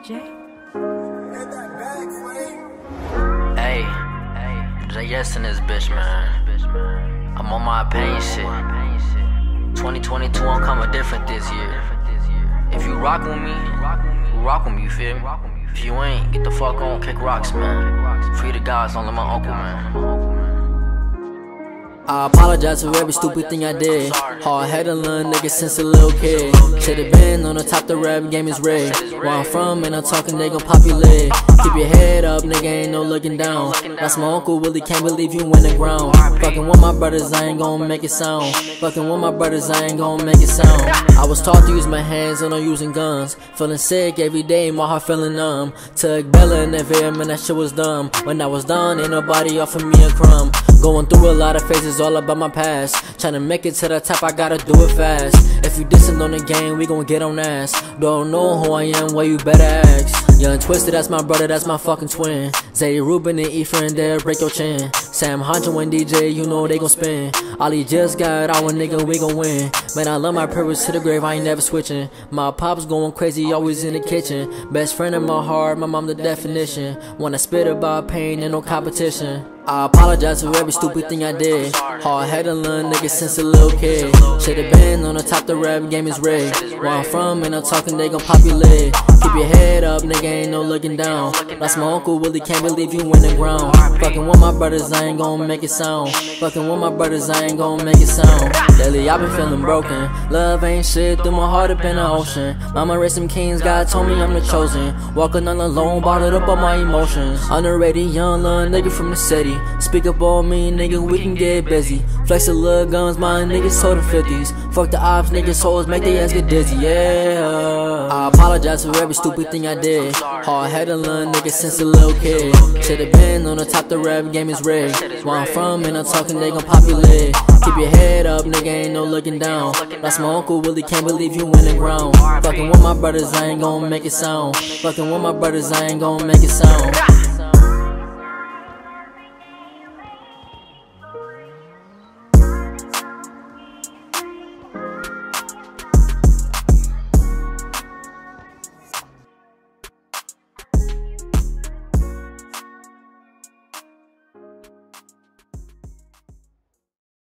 Hey, JS in this bitch, man. I'm on my pain shit. 2022, I'm coming different this year. If you rock with me, you rock with me, you feel me? If you ain't, get the fuck on, kick rocks, man. Free the guys, don't let my uncle, man. I apologize for every stupid thing I did. Hard-headed little nigga since a little kid. Should've been on the top, the rap game is rigged. Where I'm from and I'm talking, they gon' pop your lid. Keep your head up, nigga, ain't no looking down. That's my uncle Willie, can't believe you in the ground. Fucking with my brothers, I ain't gon' make it sound. Fucking with my brothers, I ain't gon' make it sound. I was taught to use my hands and I'm using guns. Feeling sick every day, my heart feeling numb. Took Bella in the video, man, that shit was dumb. When I was done, ain't nobody offered me a crumb. Going through a lot of phases, all about my past. Tryna make it to the top, I gotta do it fast. If you dissing on the game, we gon' get on ass. Don't know who I am, well you better ask. Young Twisted, that's my brother, that's my fucking twin. Zay Ruben and Ephraim, they'll break your chin. Sam Honcho and DJ, you know they gon' spin. Ali just got our nigga, we gon' win. Man, I love my purpose to the grave, I ain't never switching. My pop's going crazy, always in the kitchen. Best friend in my heart, my mom the definition. When I spit about pain and no competition. I apologize for every stupid thing I did. Hard-headed little nigga since a little kid. Should've been on the top, the rap game is rigged. Where I'm from and I'm talking, they gon' pop your lid. Keep your head up, nigga, ain't no looking down. That's my uncle Willie, can't believe you in the ground. Fucking with my brothers, I ain't gon' make it sound. Fucking with my brothers, I ain't gon' make it sound. Lately, I been feeling broken. Love ain't shit, through my heart up in the ocean. Mama raised some kings, God told me I'm the chosen. Walking on alone, bottled up on my emotions. Underrated young little nigga from the city. Speak up on me, nigga, we can get busy. Flex a little guns, my niggas sold the 50s. Fuck the ops, niggas hoes, make they ass get dizzy, yeah. I apologize for every stupid thing I did. Hard-headed little nigga since a little kid. Should've been on the top, the rap game is rigged. Where I'm from and I'm talking, they gon' pop your lid. Keep your head up, nigga, ain't no looking down. That's my uncle Willie, can't believe you in the ground. Fucking with my brothers, I ain't gon' make it sound. Fucking with my brothers, I ain't gon' make it sound.